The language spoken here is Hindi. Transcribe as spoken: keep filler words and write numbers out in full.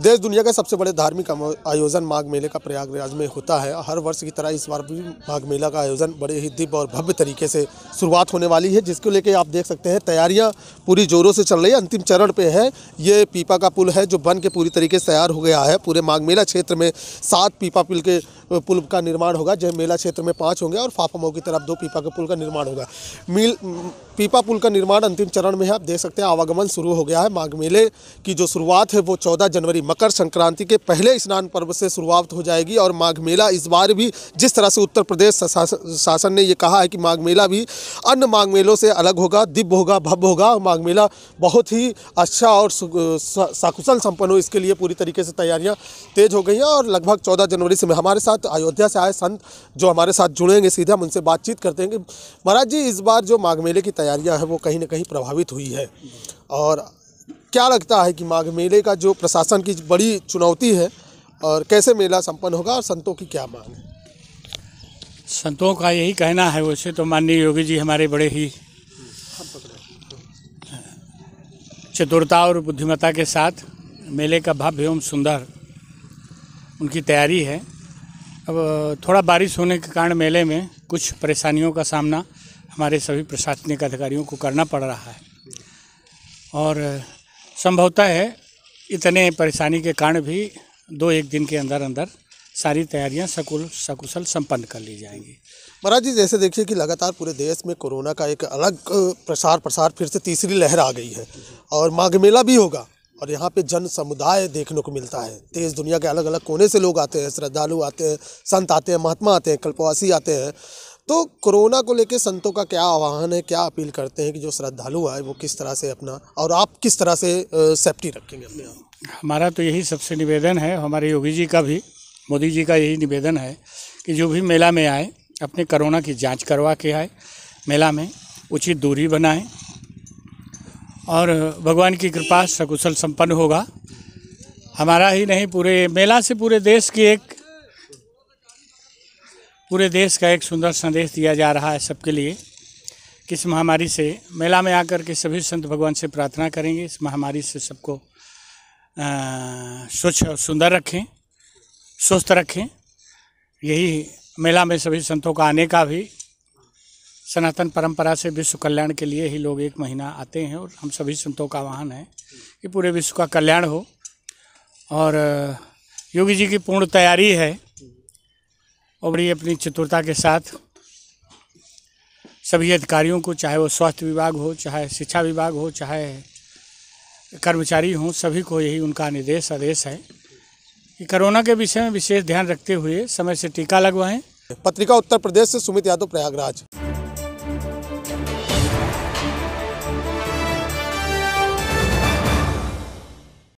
देश दुनिया का सबसे बड़े धार्मिक आयोजन माघ मेले का प्रयागराज में होता है। हर वर्ष की तरह इस बार भी माघ मेला का आयोजन बड़े ही दिव्य और भव्य तरीके से शुरुआत होने वाली है, जिसको लेके आप देख सकते हैं तैयारियां पूरी जोरों से चल रही है। अंतिम चरण पे है। ये पीपा का पुल है जो बन के पूरी तरीके से तैयार हो गया है। पूरे माघ मेला क्षेत्र में सात पीपा पुल के पुल का निर्माण होगा। जय मेला क्षेत्र में पाँच होंगे और फाफामऊ की तरफ दो पीपा के पुल का निर्माण होगा। मिल पीपा पुल का निर्माण अंतिम चरण में है। आप देख सकते हैं आवागमन शुरू हो गया है। माघ मेले की जो शुरुआत है वो चौदह जनवरी मकर संक्रांति के पहले स्नान पर्व से शुरुआत हो जाएगी। और माघ मेला इस बार भी जिस तरह से उत्तर प्रदेश शासन ने ये कहा है कि माघ मेला भी अन्य माघ मेलों से अलग होगा, दिव्य होगा, भव्य होगा। माघ मेला बहुत ही अच्छा और सकुशल संपन्न हो, इसके लिए पूरी तरीके से तैयारियां तेज हो गई हैं। और लगभग चौदह जनवरी से हमारे साथ अयोध्या से आए संत जो हमारे साथ जुड़ेंगे, सीधे हम उनसे बातचीत करते हैं कि महाराज जी इस बार जो माघ मेले की तैयारियां हैं वो कहीं ना कहीं प्रभावित हुई है, और क्या लगता है कि माघ मेले का जो प्रशासन की बड़ी चुनौती है और कैसे मेला संपन्न होगा, और संतों की क्या मांग है? संतों का यही कहना है। वैसे तो माननीय योगी जी हमारे बड़े ही चतुरता और बुद्धिमत्ता के साथ मेले का भव्य एवं सुंदर उनकी तैयारी है। अब थोड़ा बारिश होने के कारण मेले में कुछ परेशानियों का सामना हमारे सभी प्रशासनिक अधिकारियों को करना पड़ रहा है, और संभवतः है इतने परेशानी के कारण भी दो एक दिन के अंदर अंदर सारी तैयारियां सकुल सकुशल संपन्न कर ली जाएंगी। महाराज जी जैसे देखिए कि लगातार पूरे देश में कोरोना का एक अलग प्रसार प्रसार फिर से तीसरी लहर आ गई है, और माघ मेला भी होगा और यहाँ पे जन समुदाय देखने को मिलता है। देश दुनिया के अलग अलग कोने से लोग आते हैं, श्रद्धालु आते हैं, संत आते हैं, महात्मा आते हैं, कल्पवासी आते हैं। तो कोरोना को लेके संतों का क्या आह्वान है, क्या अपील करते हैं कि जो श्रद्धालु आए वो किस तरह से अपना, और आप किस तरह से सेफ्टी रखेंगे अपने आप? हमारा तो यही सबसे निवेदन है, हमारे योगी जी का भी, मोदी जी का यही निवेदन है कि जो भी मेला में आए अपने कोरोना की जांच करवा के आए, मेला में उचित दूरी बनाएं, और भगवान की कृपा सकुशल संपन्न होगा। हमारा ही नहीं, पूरे मेला से पूरे देश की एक पूरे देश का एक सुंदर संदेश दिया जा रहा है सबके लिए कि इस महामारी से, मेला में आकर के सभी संत भगवान से प्रार्थना करेंगे इस महामारी से सबको स्वच्छ और सुंदर रखें, स्वस्थ रखें। यही मेला में सभी संतों का आने का भी सनातन परंपरा से विश्व कल्याण के लिए ही लोग एक महीना आते हैं, और हम सभी संतों का आह्वान है कि पूरे विश्व का कल्याण हो। और योगी जी की पूर्ण तैयारी है, और बड़ी अपनी चतुरता के साथ सभी अधिकारियों को, चाहे वो स्वास्थ्य विभाग हो, चाहे शिक्षा विभाग हो, चाहे कर्मचारी हों, सभी को यही उनका निर्देश आदेश है कि कोरोना के विषय में विशेष ध्यान रखते हुए समय से टीका लगवाएं। पत्रिका उत्तर प्रदेश से सुमित यादव, प्रयागराज।